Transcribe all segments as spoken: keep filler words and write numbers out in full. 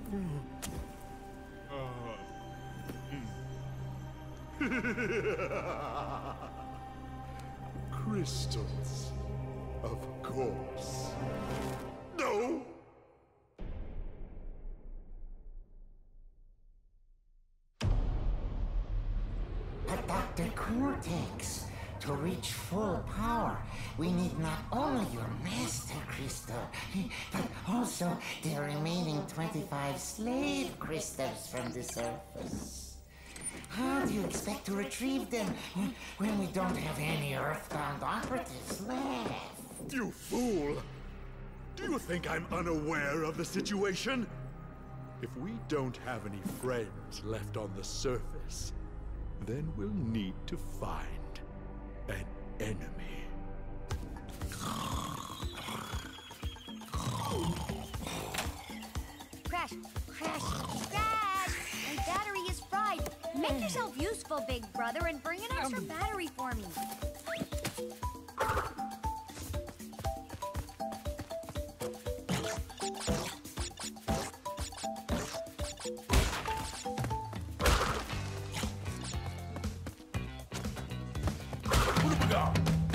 Crystals, of course. No! But Doctor Cortex, to reach full power, we need not only your master crystal, but also the remaining twenty-five slave crystals from the surface. How do you expect to retrieve them when we don't have any Earthbound operatives left? You fool! Do you think I'm unaware of the situation? If we don't have any friends left on the surface, then we'll need to find an enemy. Crash! Crash! Crash! My battery is fried! Make yourself useful, big brother, and bring an extra battery for me. What have we got?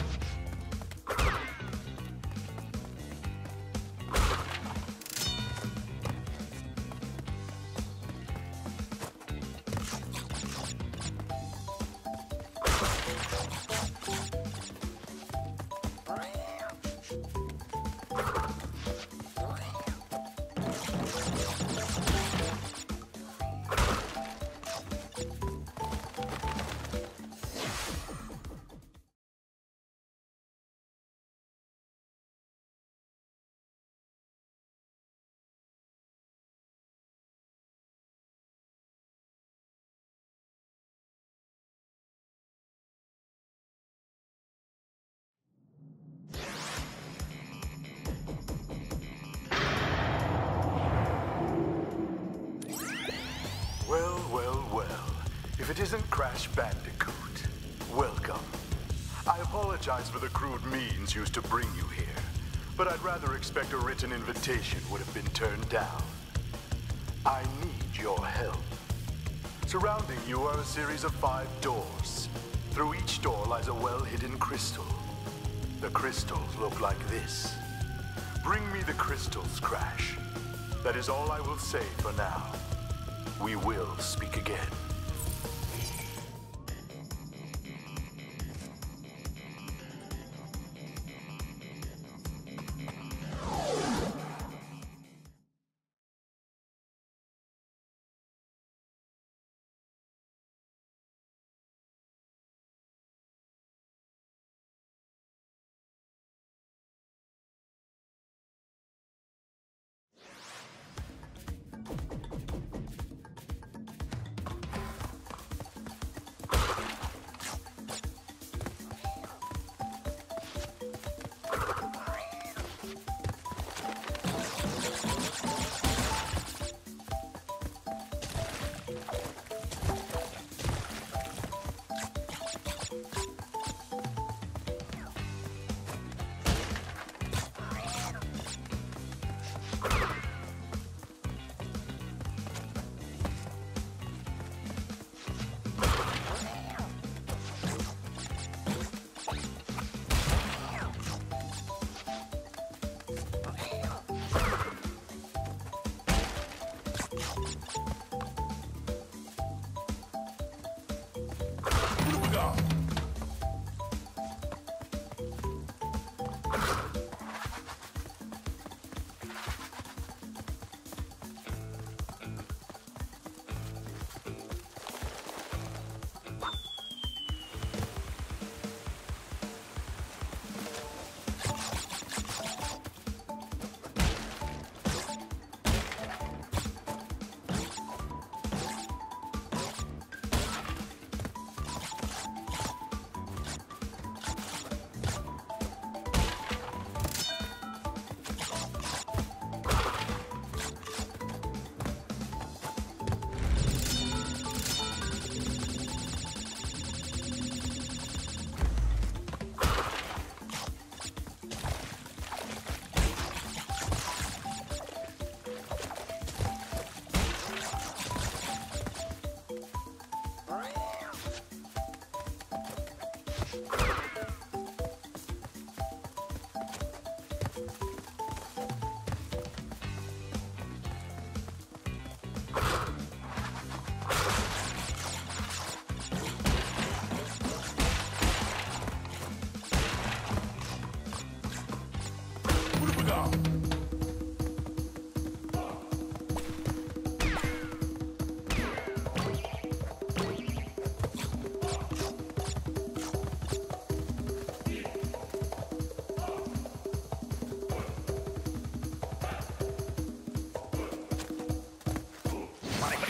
Well, well, well. If it isn't Crash Bandicoot, welcome. I apologize for the crude means used to bring you here, but I'd rather expect a written invitation would have been turned down. I need your help. Surrounding you are a series of five doors. Through each door lies a well-hidden crystal. The crystals look like this. Bring me the crystals, Crash. That is all I will say for now. We will speak again.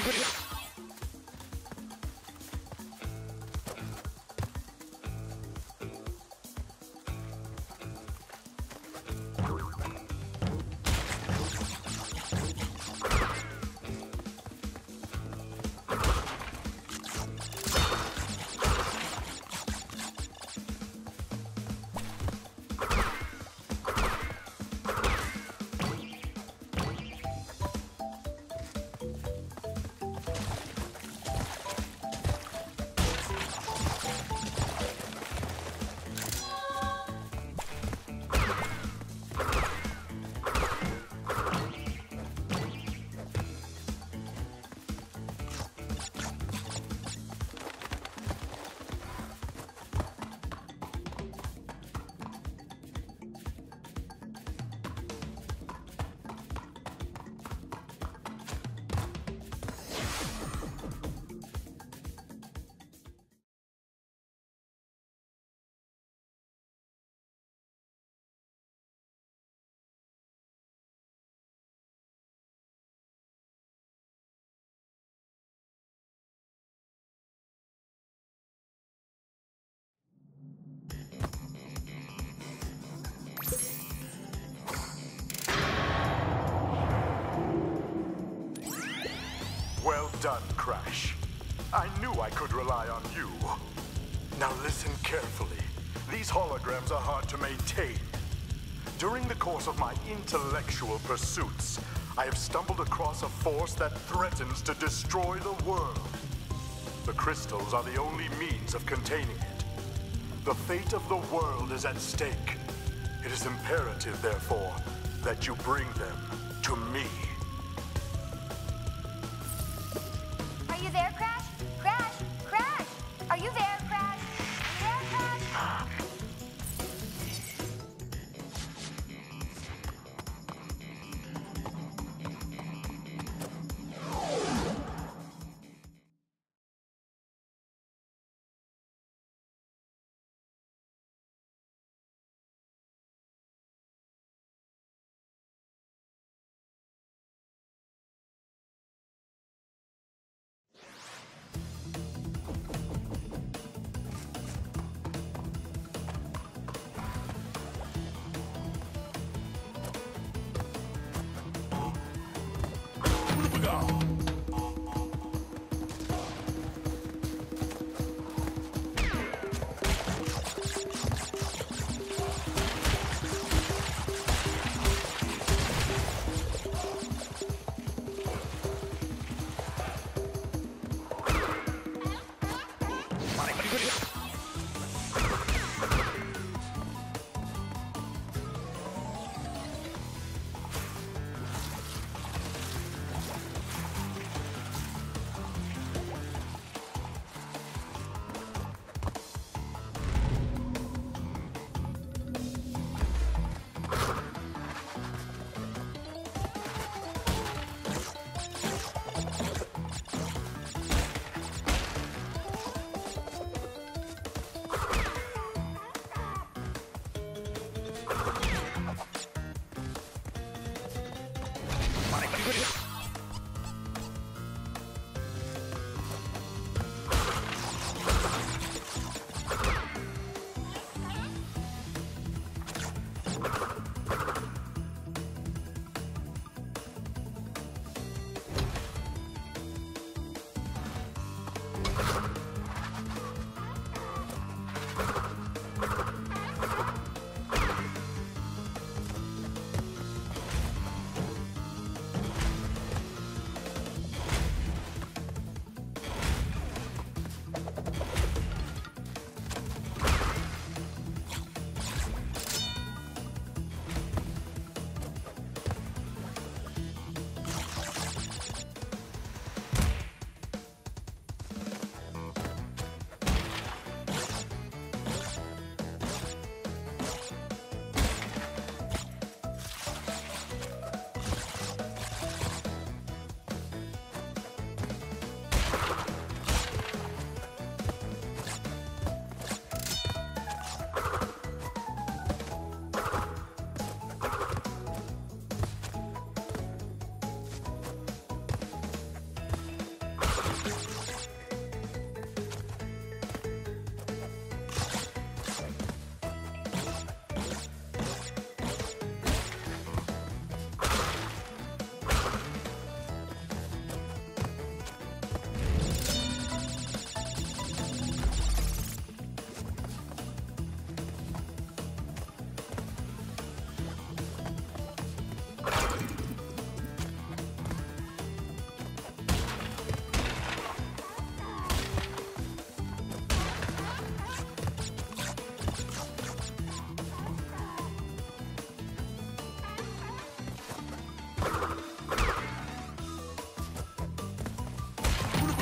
Well done, Crash. I knew I could rely on you. Now listen carefully. These holograms are hard to maintain. During the course of my intellectual pursuits, I have stumbled across a force that threatens to destroy the world. The crystals are the only means of containing it. The fate of the world is at stake. It is imperative, therefore, that you bring them to me. Are you there, Crash? Crash! Crash! Are you there, Crash? Are you there, Crash?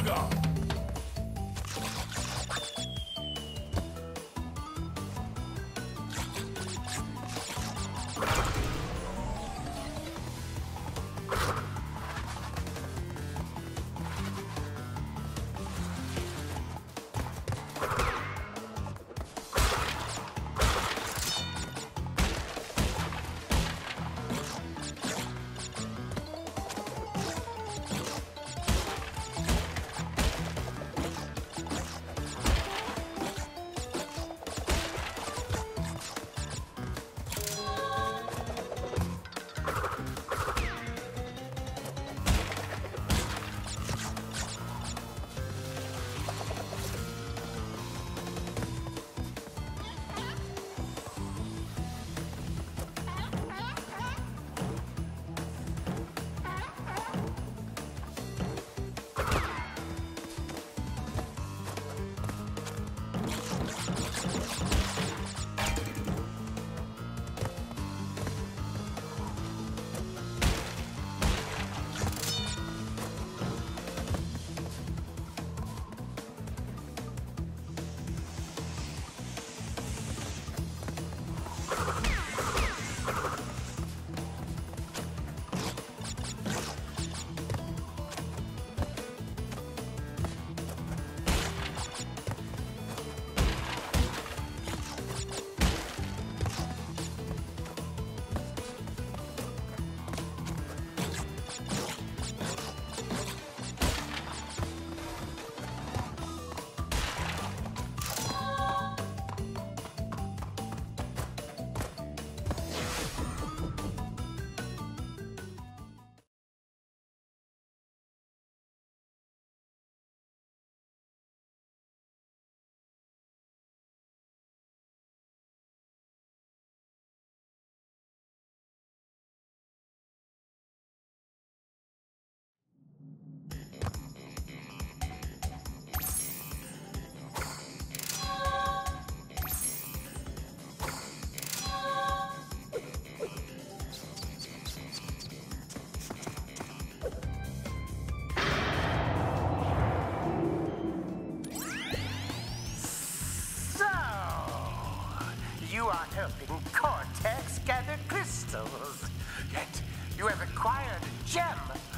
helping Cortex gather crystals. Yet you have acquired a gem.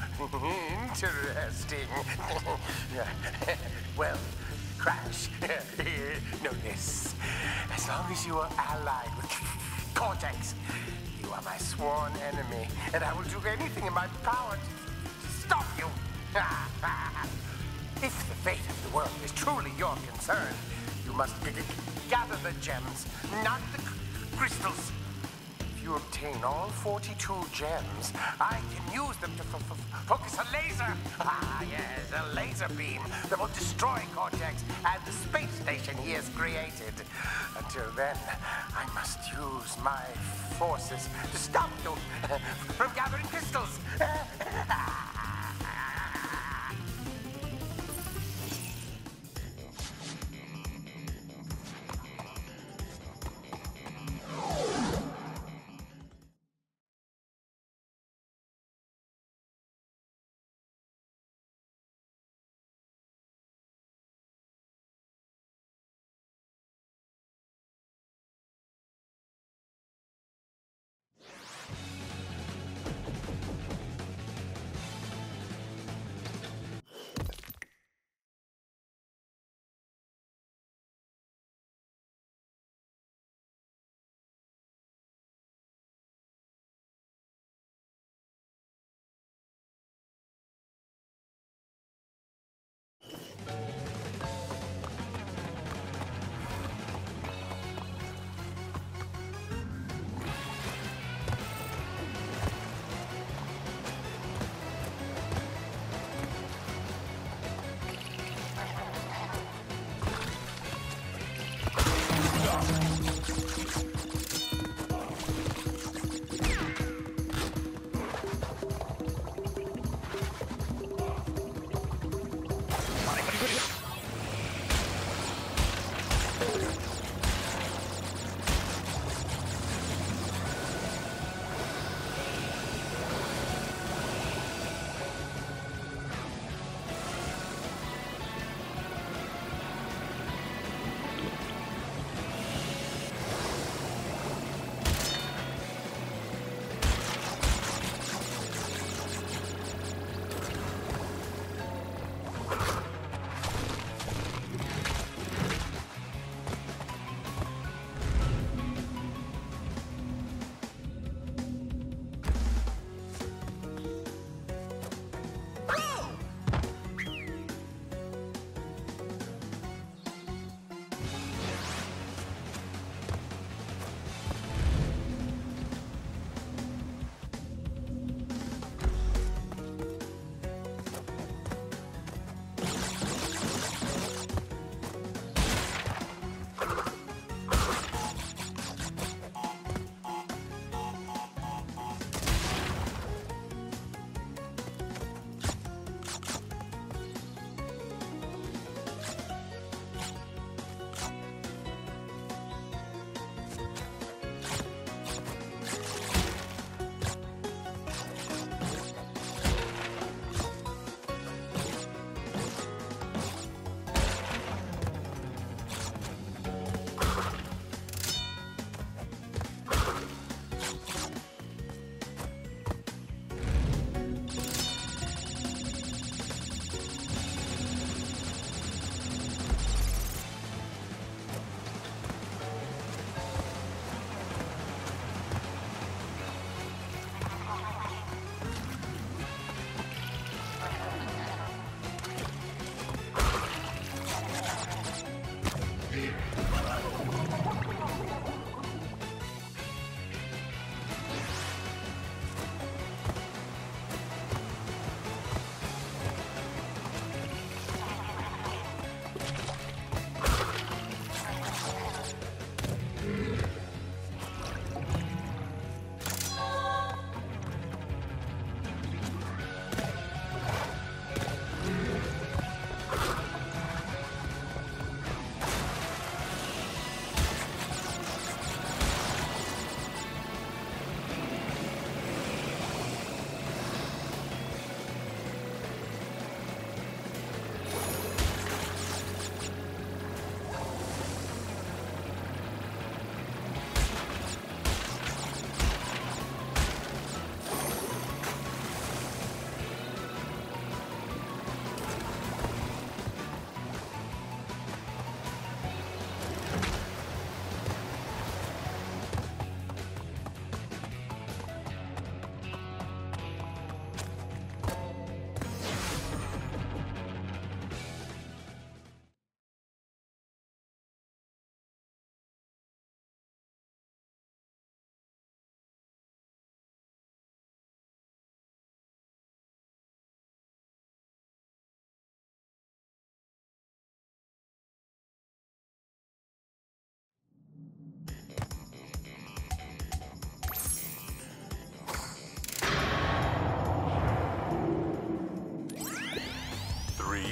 Interesting. Well, Crash, know this. As long as you are allied with Cortex, you are my sworn enemy, and I will do anything in my power to, to stop you. If the fate of the world is truly your concern, you must g g gather the gems, not the c crystals. If you obtain all forty-two gems, I can use them to f f focus a laser. Ah, yes, a laser beam that will destroy Cortex and the space station he has created. Until then, I must use my forces to stop you from gathering crystals.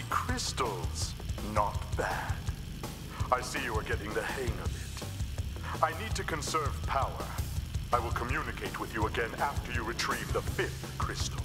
crystals. Not bad. I see you are getting the hang of it. I need to conserve power. I will communicate with you again after you retrieve the fifth crystal.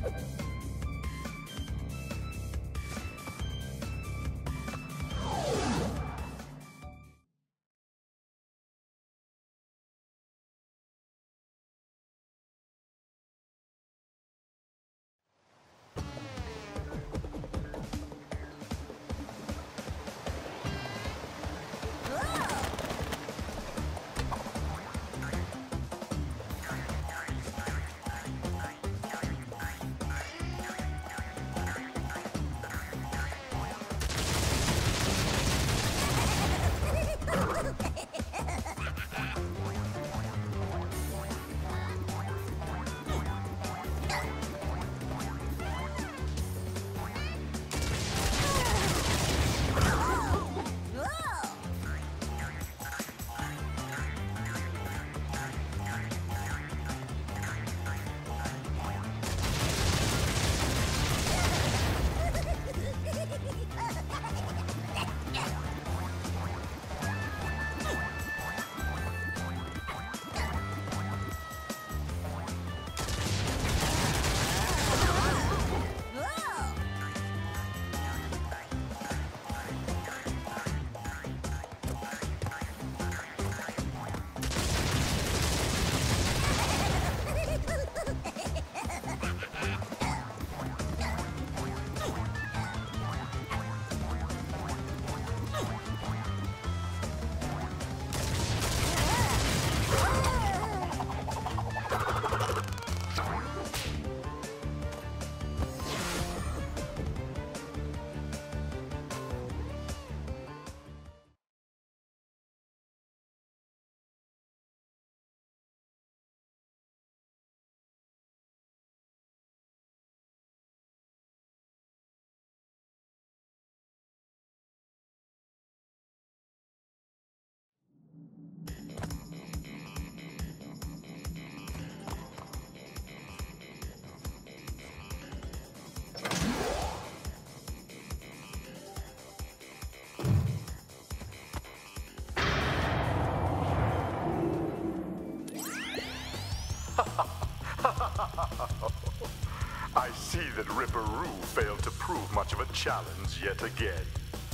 I see that Ripperoo failed to prove much of a challenge yet again.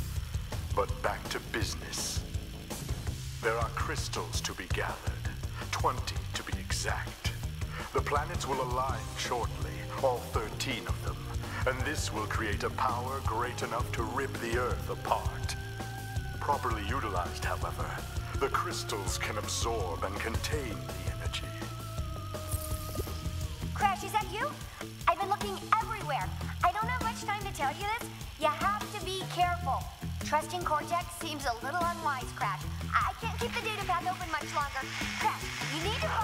But back to business. There are crystals to be gathered, twenty to be exact. The planets will align shortly, all thirteen of them, and this will create a power great enough to rip the Earth apart. Properly utilized, however, the crystals can absorb and contain the energy. Crash, is that you? I've been looking everywhere. I don't have much time to tell you this. You have to be careful. Trusting Cortex seems a little unwise, Crash. I can't keep the data path open much longer. Crash, you need to